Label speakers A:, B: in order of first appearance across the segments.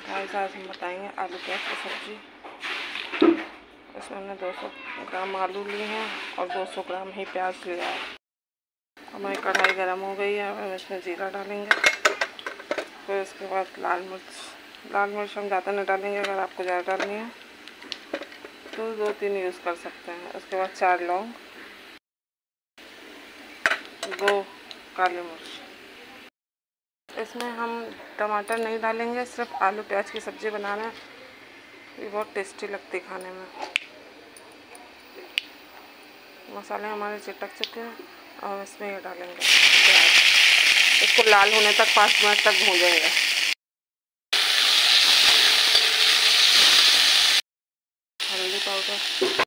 A: आज हम बताएंगे आलू प्याज की सब्ज़ी। इसमें हमने 200 ग्राम आलू लिए हैं और 200 ग्राम ही प्याज लिया है। हमारी कढ़ाई गर्म हो गई है, हम इसमें जीरा डालेंगे। फिर उसके बाद लाल मिर्च हम ज़्यादा नहीं डालेंगे, अगर आपको ज़्यादा डालनी है तो 2-3 यूज़ कर सकते हैं। उसके बाद 4 लौंग, 2 काली मिर्च। इसमें हम टमाटर नहीं डालेंगे, सिर्फ आलू प्याज की सब्ज़ी बनाना है। ये बहुत टेस्टी लगती खाने में। मसाले हमारे चिटक चुके हैं और इसमें ये डालेंगे प्याज। इसको लाल होने तक 5 मिनट तक भूनेंगे। हल्दी पाउडर,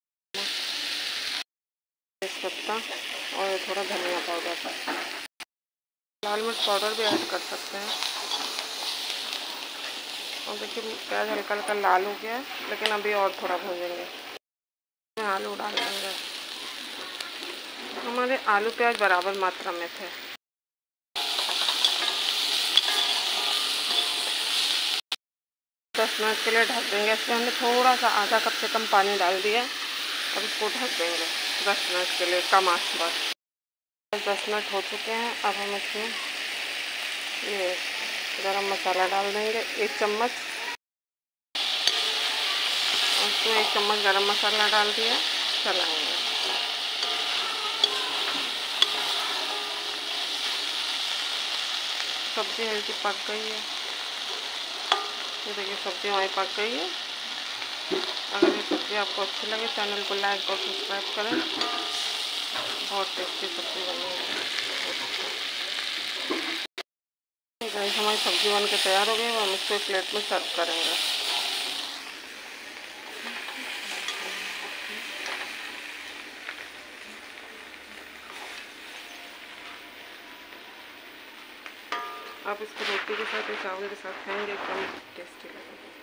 A: तेजपत्ता और थोड़ा धनिया पाउडर। लाल मिर्च पाउडर भी ऐड कर सकते हैं। और देखिए प्याज हल्का हल्का लाल हो गया है, लेकिन अभी और थोड़ा भूनेंगे। आलू डाल देंगे। हमारे आलू प्याज बराबर मात्रा में थे। 10 मिनट के लिए ढक देंगे। इसमें हमने थोड़ा सा आधा कप से कम पानी डाल दिया। अब इसको ढक देंगे 10 मिनट के लिए कम आंच पर। 10 मिनट हो चुके हैं। अब हम इसमें ये गरम मसाला डाल देंगे 1 चम्मच। उसमें 1 चम्मच गरम मसाला डाल दिया, चलाएंगे। सब्ज़ी हल्की पक गई है। ये देखिए सब्ज़ी हमारी पक गई है। अगर ये सब्ज़ी आपको अच्छी लगे चैनल को लाइक और सब्सक्राइब करें। बहुत टेस्टी सब्ज़ी बनी है। गाइस हमारी सब्ज़ी बन के तैयार हो गई। हम इसको एक प्लेट में सर्व करेंगे। आप इसको रोटी के साथ या चावल के साथ खाएंगे, एकदम टेस्टी लगेगा।